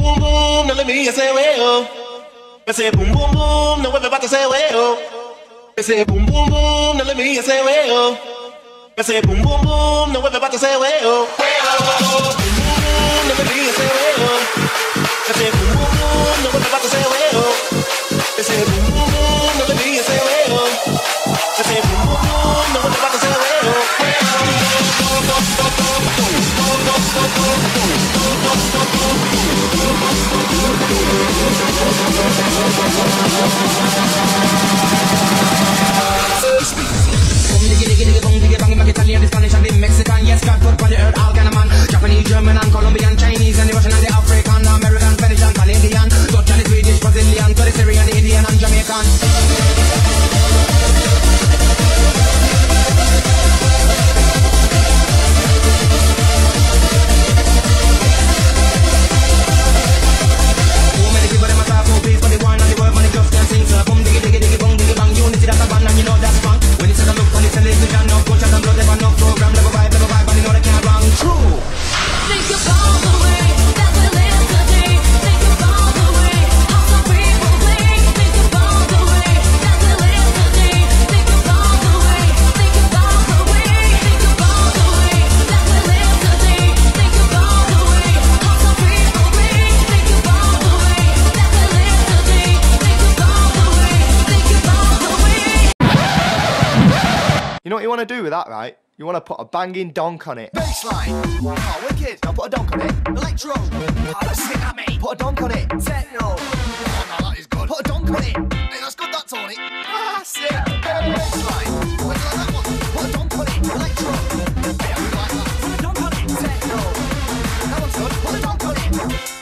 boom boom, now let me hear you say well. I say boom boom boom, now everybody say well. I say boom boom boom, now let me hear you say well. I say boom boom boom, now everybody say well. Well, boom boom, now let me hear you say well. I say boom boom boom, now everybody say well. I say boom boom boom, now let me hear you say well. I say boom boom boom, now everybody say well. Italian, Spanish, and Mexican. Yes, God put on the earth all kind of man. Japanese, German, and Colombian, Chinese, and the Russian, and the African, American, Spanish, and Canadian, Dutch, and Swedish, Brazilian, Syrian, Indian, and Jamaican. You know what you want to do with that, right? You want to put a banging donk on it. Bassline. Oh, wicked. Now put a donk on it. Electro. Oh, that's sick at me. Put a donk on it. Techno. Oh, no, that is good. Put a donk on it. Hey, that's good, that, Tony. Ah, sick. Bassline. Where do you like that one? Put a donk on it. Electro. Hey, I really like that. Put a donk on it. Techno. That one's good. Put a donk on it.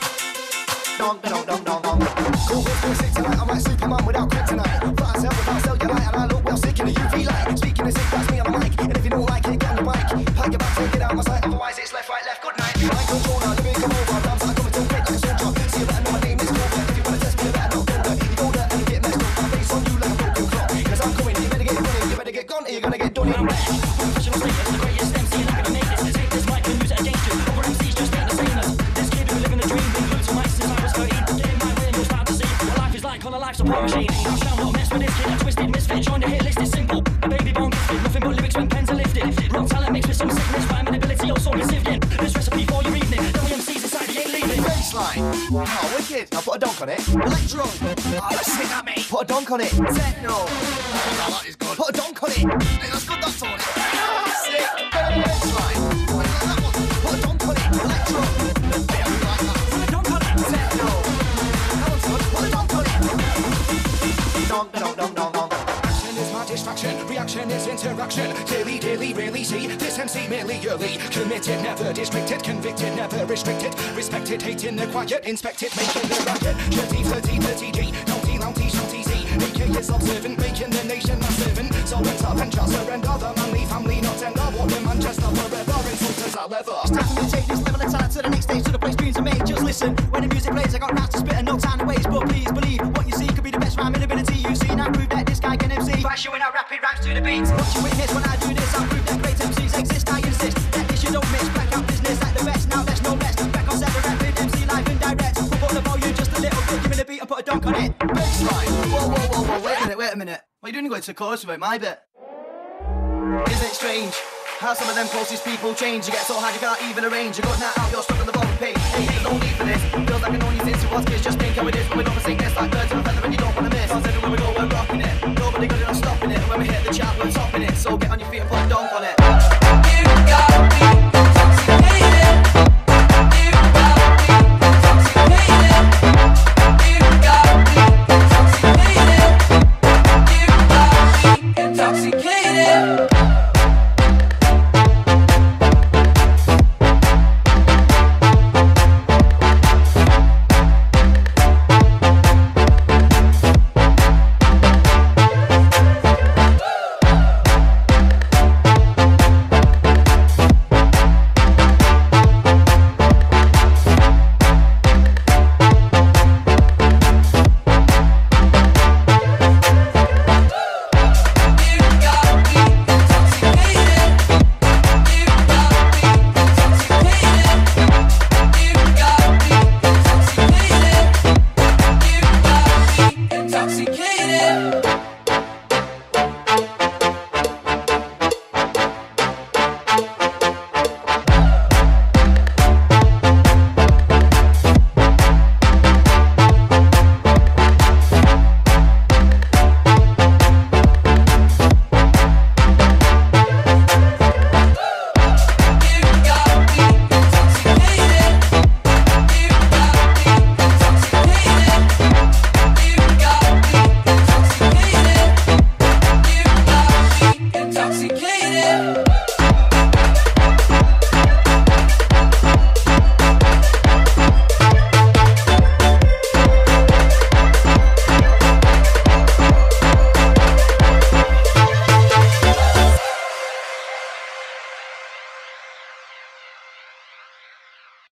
Donk, donk, donk, donk, donk. Cool, cool, sick tonight. I'm like Superman without kryptonite. Flat out without cellulite. And I look well sick in a UV light. Speaking of sick, that's me on the mic. And if you don't like it, get on the mic. Pack your bag, take it out my sight. Otherwise, it's left, right, left. Good night. Right controller, let me come over. Rams are coming to quick like a soldier. See, you better know my name is Cobra. If you wanna test me, you better not go there. You go there and you get messed up. My face on you like a broken clock. Cause I'm coming, you better get running. You better get gone or you're gonna get done in. Professional status, the greatest MC and I'm gonna make this. Take this mic and use it against you. Other MCs just ain't the same as this kid who living the dream. Been glued to mics since I was 13. Getting my way and you'll start to see what life is like on a life support machine. I shall not mess with this kid. A twisted misfit. Join the hit list is simple. A baby born gifted. Nothing but lyrics when pens are lifted. Raw talent mixed with some sickness. Rhyming ability also received in. This recipe for your evening. WMC's inside, he ain't leaving. Bassline. Oh, wicked. Now put a donk on it. Electro. Oh, that's sick at me. Put a donk on it. Techno. Oh, no, that is good. Put a donk on it. Hey, that's good, that's Tony. Ah, sick. Bassline. Where do you like that one? Put a donk on it. Electro. Hey, I really like that. Put a donk on it. Techno. That one's good. Put a donk on it. Donk, donk, donk, donk, donk. Action is my distraction, reaction is interaction. Daily, daily, really see this MC merely early. Committed, never distracted, convicted, never restricted. Respected, hating the quiet, inspected, making the racket. 30, 30, 30G, naughty, naughty, shouty Z. AK is observant, making the nation my servant. So what's up and just surrender the manly family, not tender. Walk in Manchester forever, insulters are leather. It's time for me to take this level of talent to the next stage, to the place dreams are made. Just listen, when the music plays, I got raps to spit and no time to waste. But please believe what you see could be the best rhyming ability you see. Now prove that this guy can MC by showing out rapid rhymes to the beats. What you witness when I do this, I'll prove that great MCs exist. I insist that this you don't miss. Back out business at the best. Now let's no less. Back on set the rapid MC live and direct. Put all the volume just a little bit. Give me the beat and put a donk on it. Bassline. Whoa, whoa, whoa, whoa. Wait a minute. What are you doing going to chorus about my bit? Isn't it strange how some of them closest people change? You get so hard you can't even arrange. You got that out, you're stuck on the bottom page. Hey, there's no need for this. Feels like I know you since it was kids. Just think how it is when we don't sing this like birds of a feather and you don't want to miss. Cause everywhere we go we're rocking it. Nobody got it, not stopping it. And when we hit the chart we're topping it. So get on your feet and put